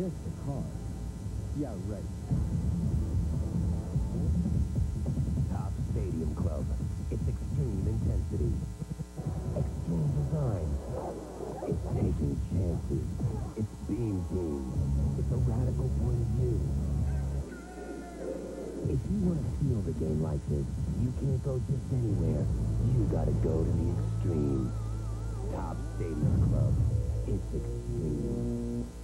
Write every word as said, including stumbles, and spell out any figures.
just a car. Yeah, right. Top Stadium Club. It's extreme intensity. Extreme design. It's taking chances. It's Beam Team. It's a radical point of view. If you want to feel the game like this, you can't go just anywhere. You gotta go to the extreme. Top Stadium Club. It's extreme.